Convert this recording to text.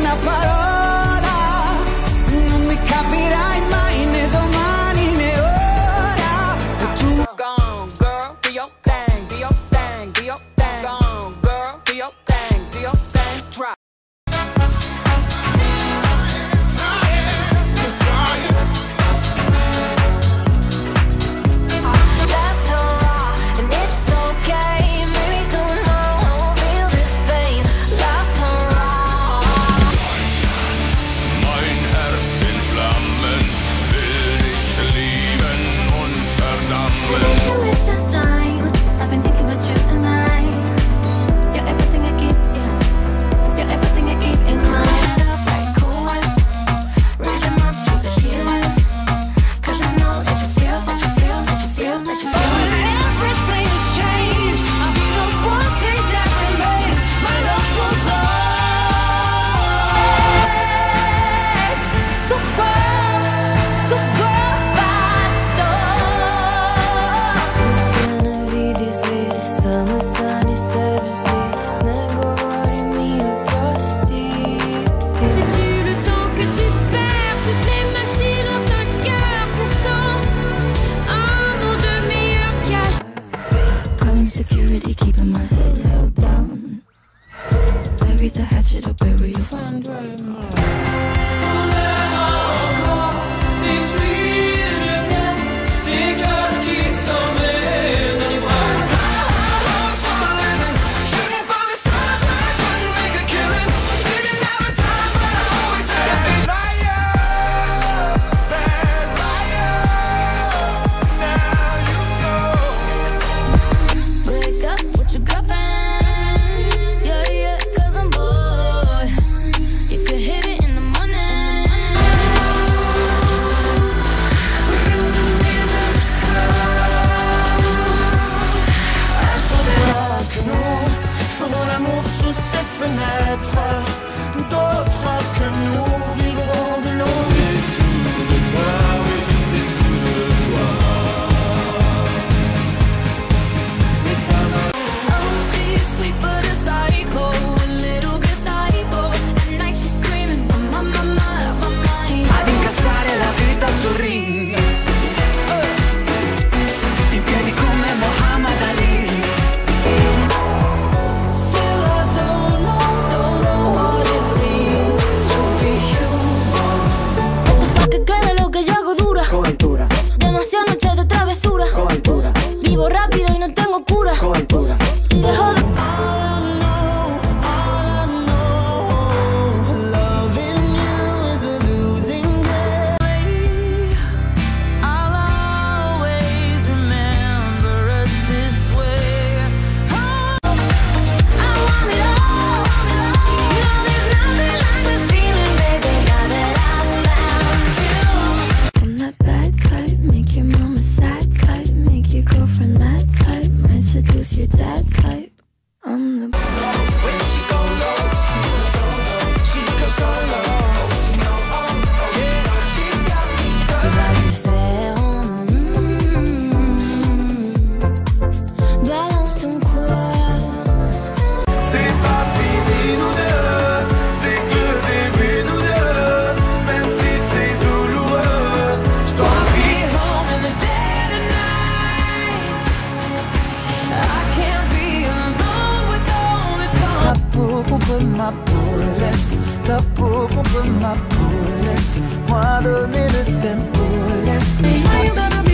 una parola, non mi capirai mai né domani né ora. E tu gone, girl, do your thing, do your thing, do your thing. Gone, girl, do your thing, do your thing. Drop. Security, keeping my head held down. Bury the hatchet or bury your friend right now. D'autres que nous vivons de l'eau. Oh, she's sweet but a psycho, a little bit psycho. At night she's screaming, my mind. Ad incassare la vita sul ring, in piedi come Muhammad Ali. Coventura. Demasiadas noches de travesura. Coventura. Vivo rápido y no tengo cura. Coventura. Y dejo de... Seduce your dad type. I'm the When she go low, she goes so low. va te faire. Balance ton corps. C'est pas fini nous deux, c'est que le début nous deux. Même si c'est douloureux, je dois be home in the dead of night. I can't be alone with all the time. Ta peau contre ma peau, laisse ta peau contre ma peau, laisse-moi donner le tempo, laisse.